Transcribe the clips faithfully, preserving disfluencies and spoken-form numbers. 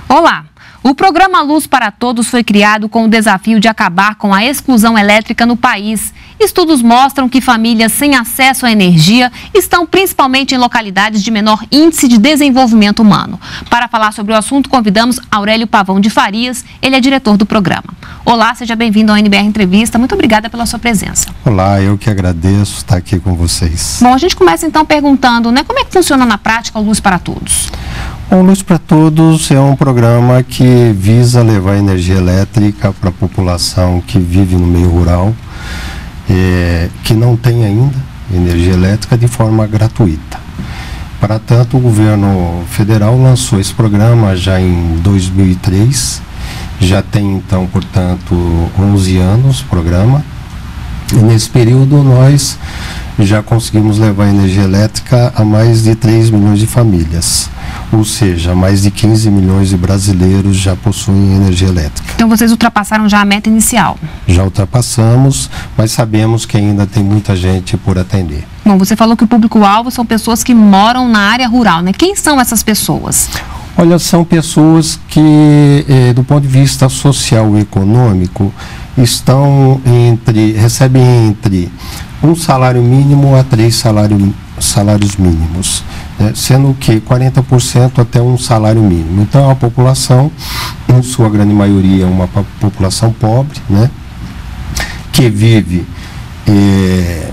Olá! O programa Luz para Todos foi criado com o desafio de acabar com a exclusão elétrica no país. Estudos mostram que famílias sem acesso à energia estão principalmente em localidades de menor índice de desenvolvimento humano. Para falar sobre o assunto, convidamos Aurélio Pavão de Farias, ele é diretor do programa. Olá, seja bem-vindo ao N B R Entrevista, muito obrigada pela sua presença. Olá, eu que agradeço estar aqui com vocês. Bom, a gente começa então perguntando, né, como é que funciona na prática o Luz para Todos? O Luz para Todos é um programa que visa levar energia elétrica para a população que vive no meio rural, é, que não tem ainda energia elétrica de forma gratuita. Para tanto, o governo federal lançou esse programa já em dois mil e três, já tem então, portanto, onze anos o programa, e nesse período nós já conseguimos levar energia elétrica a mais de três milhões de famílias. Ou seja, mais de quinze milhões de brasileiros já possuem energia elétrica. Então vocês ultrapassaram já a meta inicial? Já ultrapassamos, mas sabemos que ainda tem muita gente por atender. Bom, você falou que o público-alvo são pessoas que moram na área rural, né? Quem são essas pessoas? Olha, são pessoas que, eh, do ponto de vista social e econômico, estão entre, recebem entre um salário mínimo a três salário, salários mínimos, né? Sendo que quarenta por cento até um salário mínimo. Então, a população, em sua grande maioria, é uma população pobre, né? Que vive eh,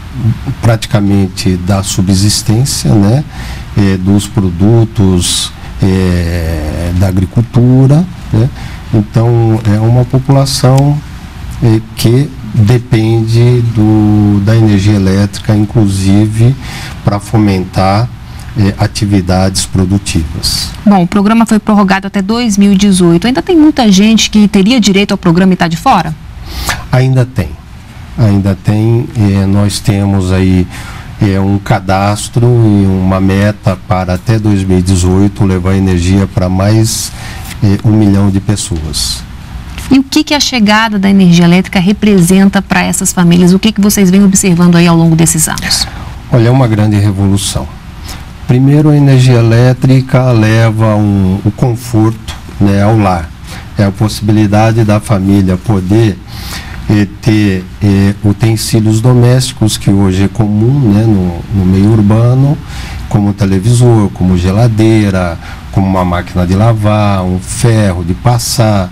praticamente da subsistência, né? Eh, dos produtos eh, da agricultura, né? Então, é uma população eh, que depende do, da energia elétrica, inclusive para fomentar eh, atividades produtivas. Bom, o programa foi prorrogado até dois mil e dezoito. Ainda tem muita gente que teria direito ao programa e está de fora? Ainda tem. Ainda tem. Eh, nós temos aí eh, um cadastro e uma meta para até dois mil e dezoito levar energia para mais eh, um milhão de pessoas. E o que, que a chegada da energia elétrica representa para essas famílias? O que, que vocês vêm observando aí ao longo desses anos? Olha, é uma grande revolução. Primeiro, a energia elétrica leva um, o conforto, né, ao lar. É a possibilidade da família poder eh, ter eh, utensílios domésticos, que hoje é comum, né, no, no meio urbano, como televisor, como geladeira, como uma máquina de lavar, um ferro de passar,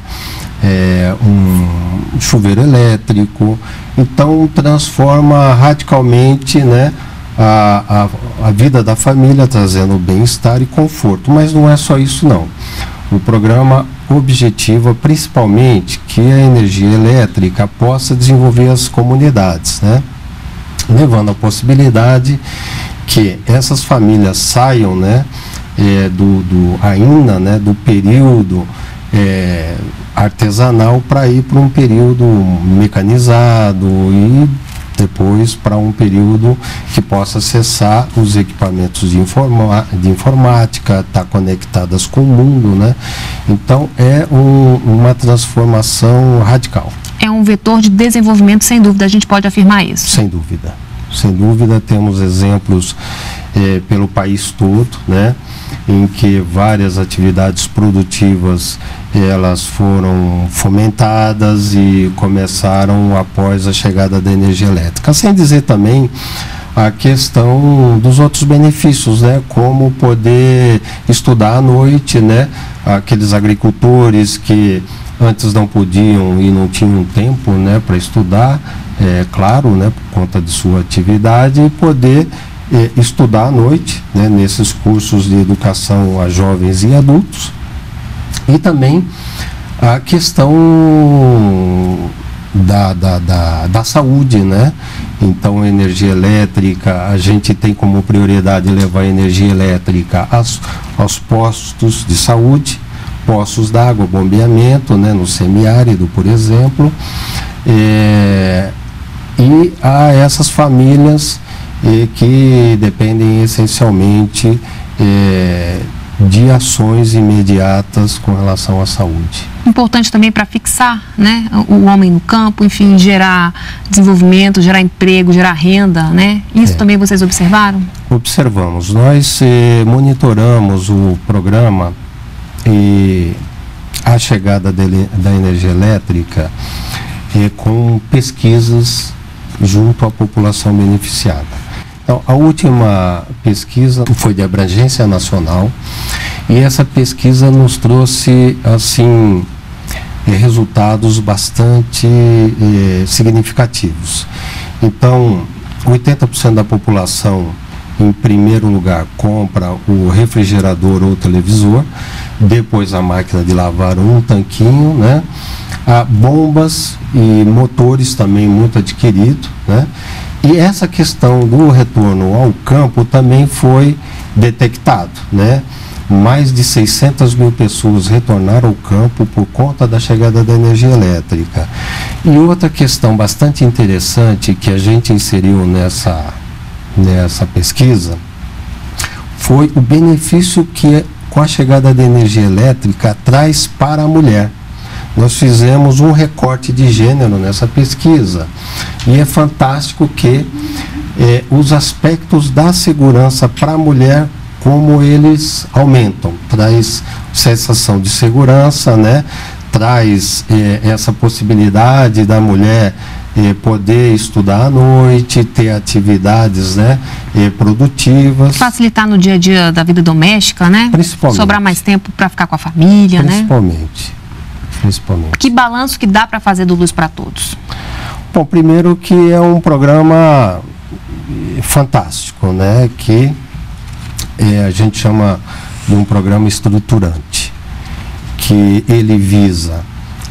É, um chuveiro elétrico. Então transforma radicalmente, né, a, a, a vida da família, trazendo bem-estar e conforto. Mas não é só isso não. O programa objetiva principalmente que a energia elétrica possa desenvolver as comunidades, né, levando a possibilidade que essas famílias saiam, né, é, do, do, ainda, né, do período é, artesanal para ir para um período mecanizado e depois para um período que possa acessar os equipamentos de, informa de informática, estar tá conectadas com o mundo, né? Então é um, uma transformação radical. É um vetor de desenvolvimento, sem dúvida, a gente pode afirmar isso? Sem dúvida. Sem dúvida, temos exemplos eh, pelo país todo, né, em que várias atividades produtivas elas foram fomentadas e começaram após a chegada da energia elétrica. Sem dizer também a questão dos outros benefícios, né, como poder estudar à noite, né, aqueles agricultores que antes não podiam e não tinham tempo, né, para estudar, é claro, né, por conta de sua atividade, e poder é, estudar à noite, né, nesses cursos de educação a jovens e adultos. E também a questão da, da, da, da saúde, né? Então, energia elétrica, a gente tem como prioridade levar energia elétrica aos, aos postos de saúde, poços d'água, bombeamento, né, no semiárido, por exemplo, é, e a essas famílias é, que dependem essencialmente é, de ações imediatas com relação à saúde. Importante também para fixar, né, o homem no campo, enfim, gerar desenvolvimento, gerar emprego, gerar renda, né? Isso é. Também vocês observaram? Observamos. Nós eh, monitoramos o programa e a chegada dele, da energia elétrica é, com pesquisas junto à população beneficiada. Então, a última pesquisa foi de abrangência nacional e essa pesquisa nos trouxe assim é, resultados bastante é, significativos. Então, oitenta por cento da população, em primeiro lugar, compra o refrigerador ou televisor, depois a máquina de lavar ou um tanquinho, né? Ah, bombas e motores também muito adquirido, né? E essa questão do retorno ao campo também foi detectado, né? Mais de seiscentas mil pessoas retornaram ao campo por conta da chegada da energia elétrica. E outra questão bastante interessante que a gente inseriu nessa, nessa pesquisa foi o benefício que com a chegada da energia elétrica traz para a mulher. Nós fizemos um recorte de gênero nessa pesquisa e é fantástico que eh, os aspectos da segurança para a mulher, como eles aumentam, traz sensação de segurança, né? Traz eh, essa possibilidade da mulher eh, poder estudar à noite, ter atividades, né, eh, produtivas. Facilitar no dia a dia da vida doméstica, né? Principalmente. Sobrar mais tempo para ficar com a família, Principalmente. né? Principalmente. Que balanço que dá para fazer do Luz para Todos? Bom, primeiro que é um programa fantástico, né? Que é, a gente chama de um programa estruturante, que ele visa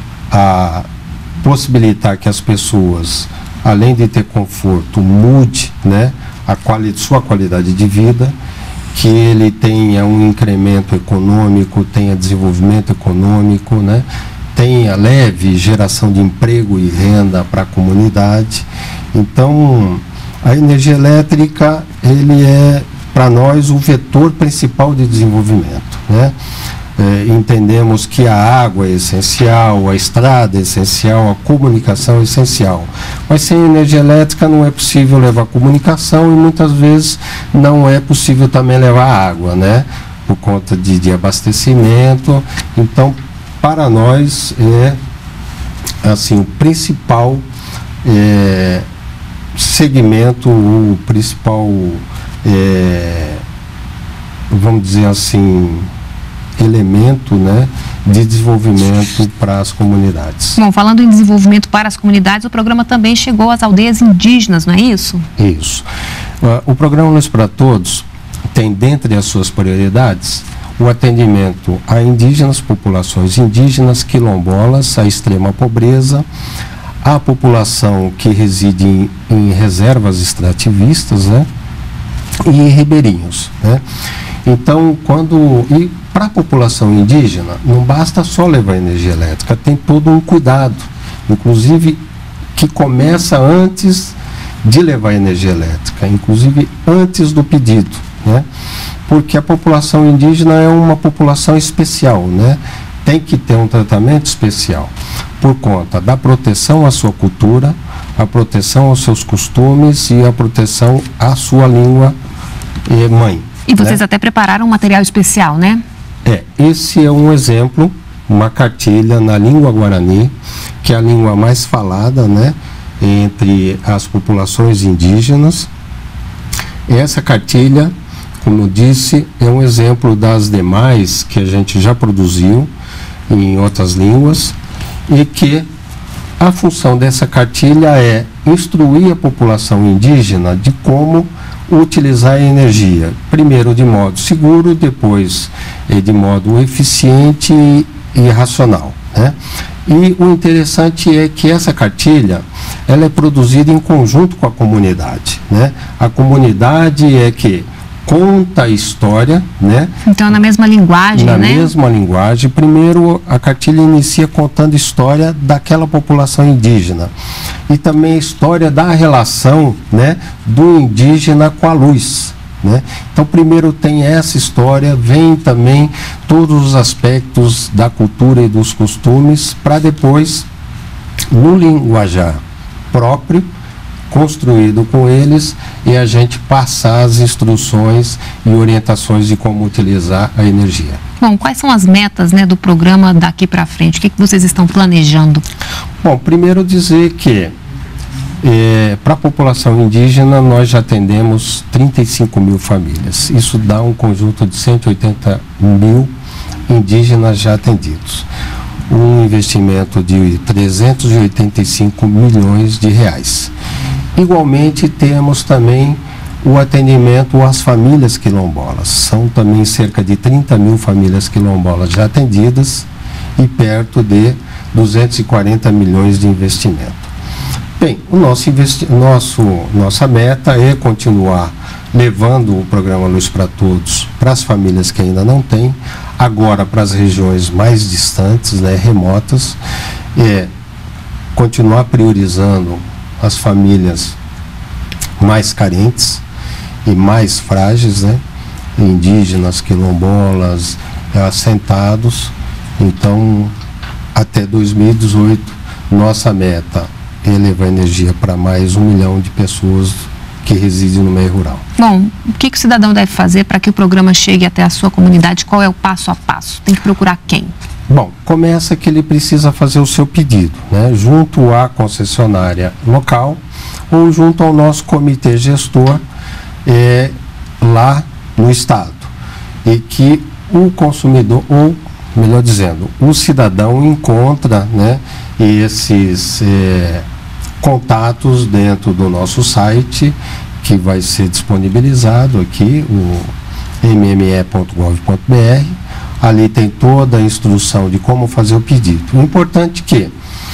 a possibilitar que as pessoas, além de ter conforto, mude, né, a quali- sua qualidade de vida, que ele tenha um incremento econômico, tenha desenvolvimento econômico, né, tenha leve geração de emprego e renda para a comunidade. Então, a energia elétrica, ele é, para nós, o vetor principal de desenvolvimento, né? É, entendemos que a água é essencial, a estrada é essencial, a comunicação é essencial. Mas sem energia elétrica não é possível levar comunicação e muitas vezes não é possível também levar água, né? Por conta de, de abastecimento. Então, para nós é assim, o principal é, segmento, o principal, é, vamos dizer assim, elemento, né, de desenvolvimento para as comunidades. Bom, falando em desenvolvimento para as comunidades, o programa também chegou às aldeias indígenas, não é isso? Isso. Uh, o programa Luz para Todos tem, dentre as suas prioridades, o atendimento a indígenas, populações indígenas, quilombolas, a extrema pobreza, a população que reside em, em reservas extrativistas, né, e ribeirinhos, né. Então, quando... E para a população indígena, não basta só levar energia elétrica, tem todo um cuidado, inclusive que começa antes de levar energia elétrica, inclusive antes do pedido, né? Porque a população indígena é uma população especial, né? Tem que ter um tratamento especial, por conta da proteção à sua cultura, a proteção aos seus costumes e a proteção à sua língua eh, mãe. E vocês, né, né? até prepararam um material especial, né? É, esse é um exemplo, uma cartilha na língua guarani, que é a língua mais falada, né, entre as populações indígenas. Essa cartilha, como eu disse, é um exemplo das demais que a gente já produziu em outras línguas e que a função dessa cartilha é instruir a população indígena de como utilizar a energia, primeiro de modo seguro, depois eh, de modo eficiente e, e racional, né? E o interessante é que essa cartilha, ela é produzida em conjunto com a comunidade, né? A comunidade é que conta a história, né? Então, na mesma linguagem, na né? Na mesma linguagem. Primeiro, a cartilha inicia contando a história daquela população indígena e também a história da relação, né, do indígena com a luz, né? Então, primeiro tem essa história, vem também todos os aspectos da cultura e dos costumes, para depois, no linguajar próprio, construído com eles e a gente passar as instruções e orientações de como utilizar a energia. Bom, quais são as metas, né, do programa daqui para frente? O que, que vocês estão planejando? Bom, primeiro dizer que é, para a população indígena nós já atendemos trinta e cinco mil famílias. Isso dá um conjunto de cento e oitenta mil indígenas já atendidos. Um investimento de trezentos e oitenta e cinco milhões de reais. Igualmente temos também o atendimento às famílias quilombolas. São também cerca de trinta mil famílias quilombolas já atendidas e perto de duzentos e quarenta milhões de investimento. Bem, o nosso investi nosso, nossa meta é continuar levando o programa Luz para Todos para as famílias que ainda não têm, agora para as regiões mais distantes, né, remotas, é continuar priorizando as famílias mais carentes e mais frágeis, né, indígenas, quilombolas, assentados. Então, até dois mil e dezoito, nossa meta é levar energia para mais um milhão de pessoas que residem no meio rural. Bom, o que, que o cidadão deve fazer para que o programa chegue até a sua comunidade? Qual é o passo a passo? Tem que procurar quem? Bom, começa que ele precisa fazer o seu pedido, né, junto à concessionária local ou junto ao nosso comitê gestor é, lá no estado. E que o consumidor, ou melhor dizendo, o cidadão encontra, né, esses é, contatos dentro do nosso site, que vai ser disponibilizado aqui, o m m e ponto gov ponto b r. Ali tem toda a instrução de como fazer o pedido. O importante é que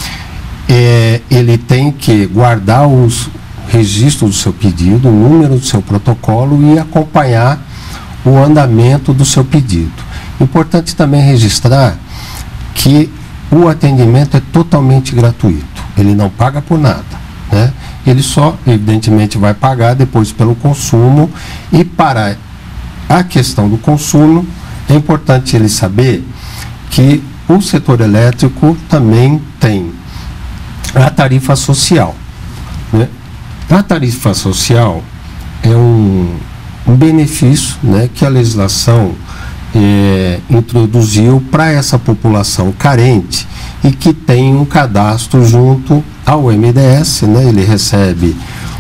é, ele tem que guardar os registros do seu pedido, o número do seu protocolo e acompanhar o andamento do seu pedido. Importante também registrar que o atendimento é totalmente gratuito, ele não paga por nada, né? Ele só, evidentemente, vai pagar depois pelo consumo. E para a questão do consumo, é importante ele saber que o setor elétrico também tem a tarifa social, né? A tarifa social é um, um benefício, né, que a legislação é, introduziu para essa população carente e que tem um cadastro junto ao M D S, né? Ele recebe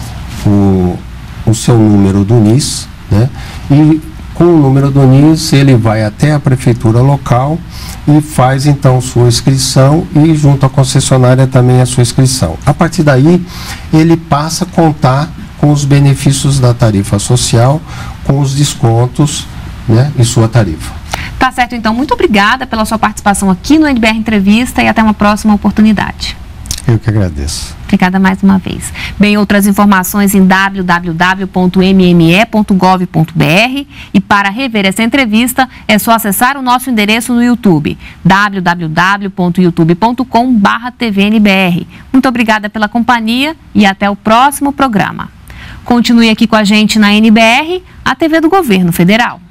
o, o seu número do N I S, né? E com o número do N I S ele vai até a prefeitura local e faz então sua inscrição e junto à concessionária também a sua inscrição. A partir daí ele passa a contar com os benefícios da tarifa social, com os descontos, né, em sua tarifa. Tá certo, então. Muito obrigada pela sua participação aqui no N B R Entrevista e até uma próxima oportunidade. Eu que agradeço. Obrigada mais uma vez. Bem, outras informações em w w w ponto m m e ponto gov ponto b r e para rever essa entrevista é só acessar o nosso endereço no YouTube, w w w ponto youtube ponto com barra t v n b r. Muito obrigada pela companhia e até o próximo programa. Continue aqui com a gente na N B R, a T V do Governo Federal.